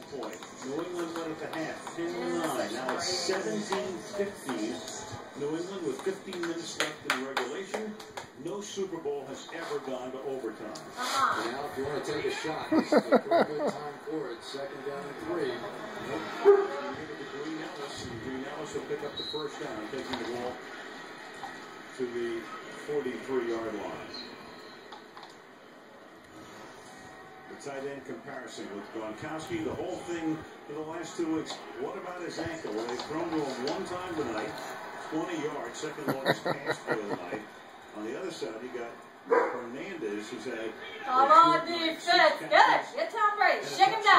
point. New England went at the half, 10-9. Now it's 17-15. New England with 15 minutes left in regulation. No Super Bowl has ever gone to overtime. Now, if you want to take a shot, this is a pretty good time for it. Second down and 3. Green Ellis will pick up the first down, taking the ball to the 43-yard line. The tight end comparison with Gronkowski, the whole thing for the last 2 weeks. What about his ankle? Well, they've thrown to him one time tonight, 20 yards, second longest pass for the night. On the other side, you got Hernandez, who's had... Come on, defense. Good. Get Tom Brady. Shake him down.